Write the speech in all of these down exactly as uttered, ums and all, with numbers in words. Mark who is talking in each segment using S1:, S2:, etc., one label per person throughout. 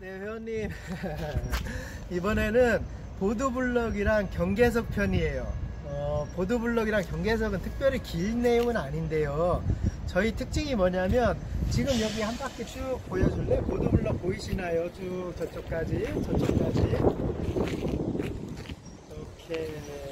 S1: 네, 회원님. 이번에는 보도블럭이랑 경계석 편이에요. 어, 보도블럭이랑 경계석은 특별히 긴 내용은 아닌데요. 저희 특징이 뭐냐면 지금 여기 한 바퀴 쭉 보여줄래? 보도블럭 보이시나요? 쭉 저쪽까지, 저쪽까지. 이렇게,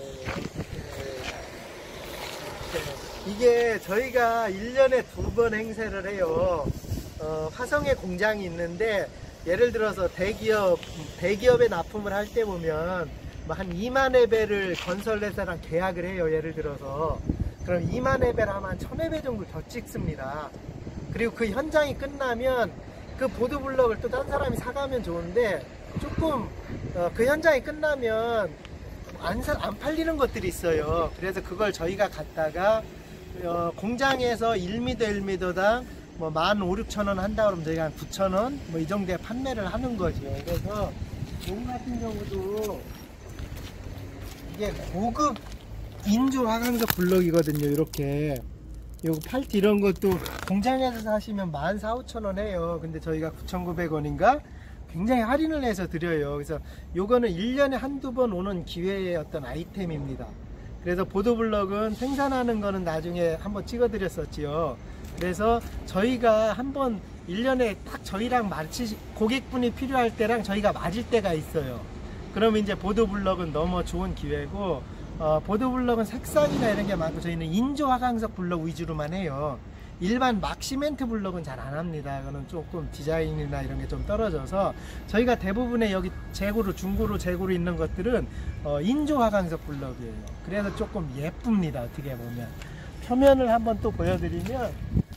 S1: 이렇게. 이게 저희가 일 년에 두 번 행세를 해요. 어, 화성에 공장이 있는데 예를 들어서 대기업, 대기업에 납품을 할 때 보면 뭐 한 이만 회배를 건설회사랑 계약을 해요. 예를 들어서. 그럼 이만 회배를 하면 한 천 회배 정도 더 찍습니다. 그리고 그 현장이 끝나면 그 보도블럭을 또 딴 사람이 사가면 좋은데 조금 어, 그 현장이 끝나면 안, 사, 안 팔리는 것들이 있어요. 그래서 그걸 저희가 갖다가 어, 공장에서 일 미터 일 미터당 뭐 만 오천, 육천 원 한다 그러면 저희가 한 구천 원 뭐 이 정도에 판매를 하는 거죠. 그래서 요거 같은 경우도 이게 고급 인조 화강석 블럭이거든요. 이렇게 요거 팔티 이런 것도 공장에서 사시면 만 사천, 오천 원 해요. 근데 저희가 구천구백 원인가 굉장히 할인을 해서 드려요. 그래서 요거는 일 년에 한두 번 오는 기회의 어떤 아이템입니다. 그래서 보도블럭은 생산하는 거는 나중에 한번 찍어 드렸었지요. 그래서 저희가 한번 일 년에 딱 저희랑 마치 고객분이 필요할 때랑 저희가 맞을 때가 있어요. 그러면 이제 보도블럭은 너무 좋은 기회고, 어, 보도블럭은 색상이나 이런 게 많고 저희는 인조 화강석 블럭 위주로만 해요. 일반 막 시멘트 블럭은 잘 안 합니다. 그거는 조금 디자인이나 이런 게 좀 떨어져서 저희가 대부분의 여기 재고로 중고로 재고로 있는 것들은 어, 인조 화강석 블럭이에요. 그래서 조금 예쁩니다. 어떻게 보면 표면을 한번 또 보여드리면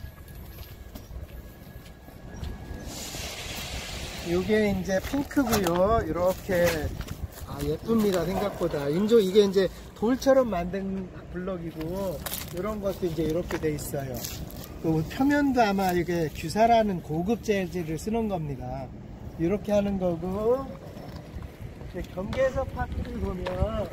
S1: 이게 이제 핑크고요. 이렇게 아, 예쁩니다. 생각보다 인조 이게 이제 돌처럼 만든 블럭이고 이런 것도 이제 이렇게 돼 있어요. 그 표면도 아마 이게 규사라는 고급 재질을 쓰는 겁니다. 이렇게 하는 거고, 경계석 파트를 보면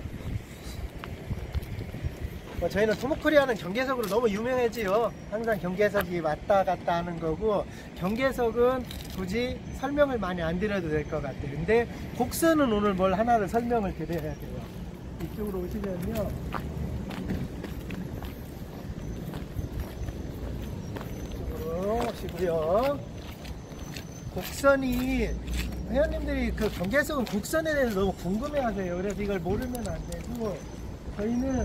S1: 뭐 저희는 토목코리아는 경계석으로 너무 유명해지요. 항상 경계석이 왔다 갔다 하는 거고, 경계석은 굳이 설명을 많이 안 드려도 될 것 같아요. 근데 곡선은 오늘 뭘 하나를 설명을 드려야 돼요. 이쪽으로 오시면요, 보시고요. 곡선이 회원님들이 그 경계석은 곡선에 대해서 너무 궁금해 하세요. 그래서 이걸 모르면 안 되고 저희는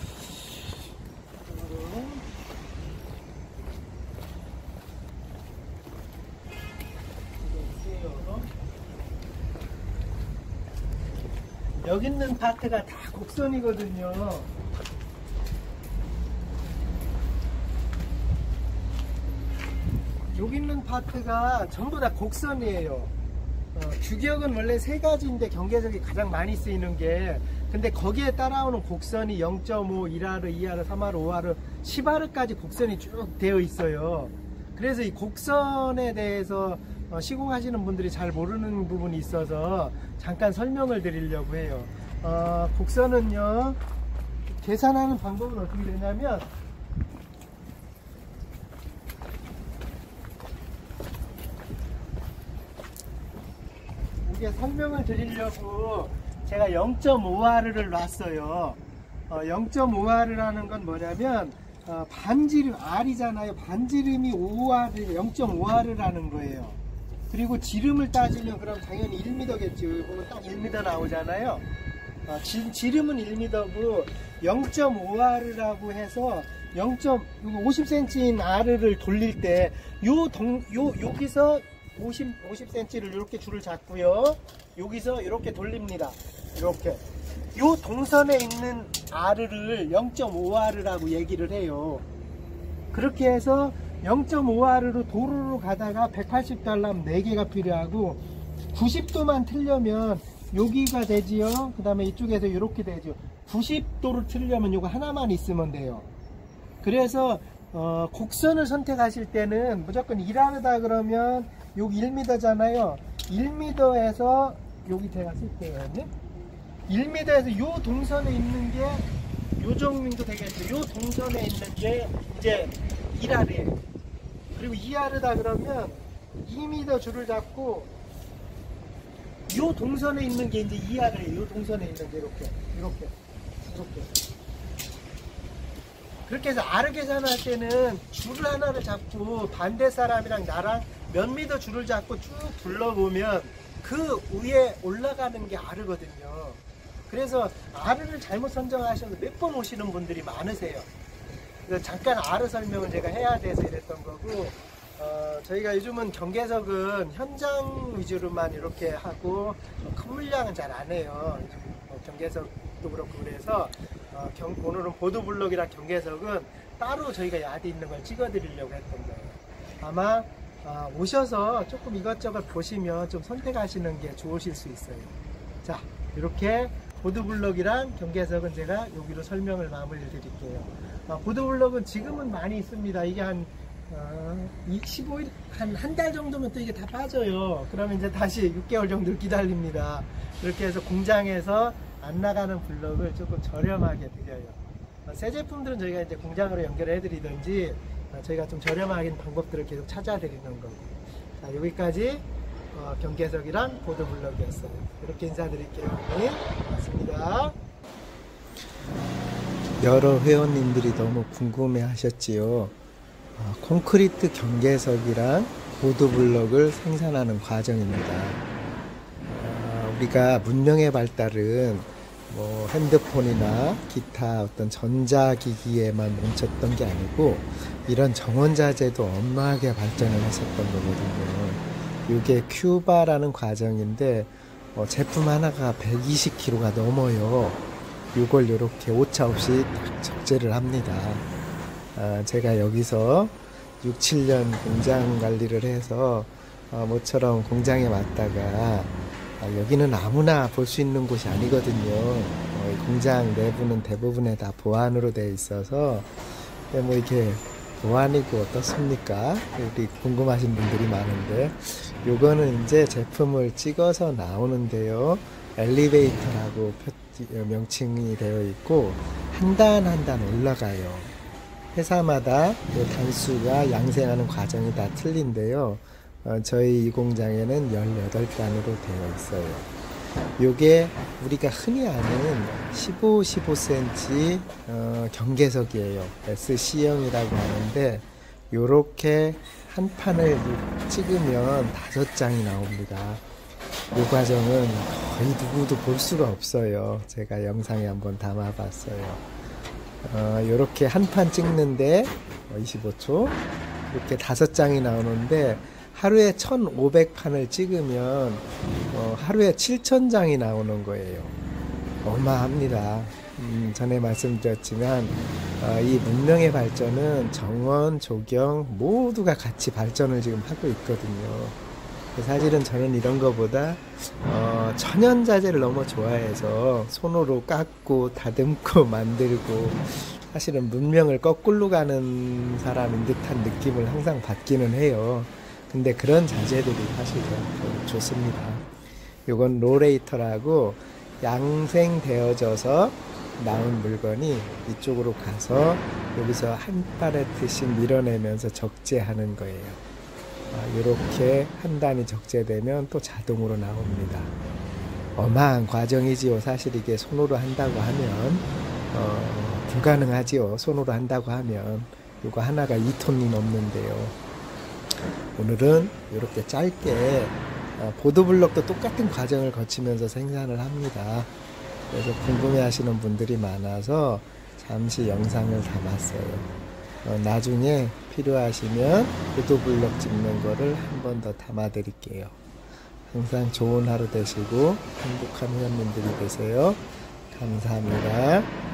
S1: 여기 있는 파트가 다 곡선이거든요. 여기 있는 파트가 전부 다 곡선이에요. 어, 규격은 원래 세 가지인데 경계석이 가장 많이 쓰이는 게, 근데 거기에 따라오는 곡선이 영 점 오, 일 아르, 이 아르, 삼 아르, 오 아르, 십 아르까지 곡선이 쭉 되어 있어요. 그래서 이 곡선에 대해서 어, 시공하시는 분들이 잘 모르는 부분이 있어서 잠깐 설명을 드리려고 해요. 어, 곡선은요, 계산하는 방법은 어떻게 되냐면, 이게 설명을 드리려고 제가 영 점 오 아르를 놨어요. 어, 영 점 오 아르라는 건 뭐냐면 어, 반지름 R이잖아요. 반지름이 오 아르, 영 점 오 아르라는 거예요. 그리고 지름을 따지면 그럼 당연히 일 미터겠죠. 여기 보면 딱 일 미터 나오잖아요. 어, 지, 지름은 일 미터고 영 점 오 아르라고 해서 영. 오십 센티미터인 R을 돌릴 때 요 동, 요, 여기서 오십, 오십 센티미터를 이렇게 줄을 잡고요. 여기서 이렇게 돌립니다. 이렇게. 요 동선에 있는 R를 영 점 오 아르라고 얘기를 해요. 그렇게 해서 영 점 오 아르로 도로로 가다가 백팔십 도 하려면 네 개가 필요하고 구십 도만 틀려면 여기가 되지요. 그 다음에 이쪽에서 이렇게 되죠. 구십 도를 틀려면 이거 하나만 있으면 돼요. 그래서 어, 곡선을 선택하실 때는 무조건 일 아르다 그러면 여기 일 미터잖아요. 일 미터에서 여기 제가 쓸게요. 일 미터에서 요 동선에 있는 게 요 정도 되겠죠. 요 동선에 있는 게 이제 일 아르예요. 그리고 이 아르다 그러면 이 미터 줄을 잡고 요 동선에 있는 게 이제 이 알이에요. 요 동선에 있는 게 이렇게, 이렇게, 이렇게. 그렇게 해서 알을 계산할 때는 줄을 하나를 잡고 반대 사람이랑 나랑 몇 미터 줄을 잡고 쭉 둘러보면 그 위에 올라가는 게 알이거든요. 그래서 알을 잘못 선정하셔서 몇 번 오시는 분들이 많으세요. 그래서 잠깐 알을 설명을 제가 해야 돼서 이랬던 거고, 어, 저희가 요즘은 경계석은 현장 위주로만 이렇게 하고 큰 물량은 잘 안 해요. 어, 경계석도 그렇고 그래서 어, 경, 오늘은 보도블록이랑 경계석은 따로 저희가 야드 있는 걸 찍어 드리려고 했던 거예요. 아마 어, 오셔서 조금 이것저것 보시면 좀 선택하시는 게 좋으실 수 있어요. 자, 이렇게 보도블록이랑 경계석은 제가 여기로 설명을 마무리 드릴게요. 어, 보도블록은 지금은 많이 있습니다. 이게 한 어, 십오 일, 한 한 달 정도면 또 이게 다 빠져요. 그러면 이제 다시 육 개월 정도 기다립니다. 이렇게 해서 공장에서 안 나가는 블록을 조금 저렴하게 드려요. 어, 새 제품들은 저희가 이제 공장으로 연결해 드리든지 어, 저희가 좀 저렴하게 방법들을 계속 찾아 드리는 거고. 자, 여기까지 어, 경계석이랑 보도블록이었어요. 이렇게 인사드릴게요. 네, 고맙습니다. 여러 회원님들이 너무 궁금해 하셨지요. 어, 콘크리트 경계석이랑 보도블록을 생산하는 과정입니다. 어, 우리가 문명의 발달은 뭐 핸드폰이나 기타 어떤 전자기기에만 멈췄던 게 아니고 이런 정원자재도 엄하게 발전을 했었던 거거든요. 이게 큐바라는 과정인데 어, 제품 하나가 백이십 킬로그램가 넘어요. 이걸 이렇게 오차 없이 딱 적재를 합니다. 어, 제가 여기서 육, 칠 년 공장 관리를 해서 어, 모처럼 공장에 왔다가 어, 여기는 아무나 볼 수 있는 곳이 아니거든요. 어, 공장 내부는 대부분에 다 보안으로 되어 있어서 뭐 이렇게 보안이고 어떻습니까? 우리 궁금하신 분들이 많은데 요거는 이제 제품을 찍어서 나오는데요. 엘리베이터라고 표, 명칭이 되어 있고 한 단 한 단 올라가요. 회사마다 그 단수가 양생하는 과정이 다 틀린데요. 어, 저희 이 공장에는 열여덟 단으로 되어 있어요. 요게 우리가 흔히 아는 십오, 십오 센티미터 어, 경계석이에요. 에스씨형이라고 하는데 요렇게 한 판을 찍으면 다섯 장이 나옵니다. 이 과정은 거의 누구도 볼 수가 없어요. 제가 영상에 한번 담아 봤어요. 어, 요렇게 한 판 찍는데 이십오 초 이렇게 다섯 장이 나오는데 하루에 천오백 판을 찍으면 어, 하루에 칠천 장이 나오는 거예요. 어마합니다. 음, 전에 말씀드렸지만 어, 이 문명의 발전은 정원, 조경 모두가 같이 발전을 지금 하고 있거든요. 사실은 저는 이런 거보다 어, 천연자재를 너무 좋아해서 손으로 깎고 다듬고 만들고 사실은 문명을 거꾸로 가는 사람인 듯한 느낌을 항상 받기는 해요. 근데 그런 자재들이 사실 더 좋습니다. 요건 로레이터라고 양생되어져서 나온 물건이 이쪽으로 가서 여기서 한 팔레트씩 밀어내면서 적재하는 거예요. 이렇게 한 단이 적재되면 또 자동으로 나옵니다. 어마한 과정이지요. 사실 이게 손으로 한다고 하면 어, 불가능하지요. 손으로 한다고 하면 이거 하나가 이 톤이 넘는데요. 오늘은 이렇게 짧게 어, 보도블록도 똑같은 과정을 거치면서 생산을 합니다. 그래서 궁금해 하시는 분들이 많아서 잠시 영상을 담았어요. 어, 나중에 필요하시면 보도블록 찍는 거를 한 번 더 담아 드릴게요. 항상 좋은 하루 되시고 행복한 회원님들이 되세요. 감사합니다.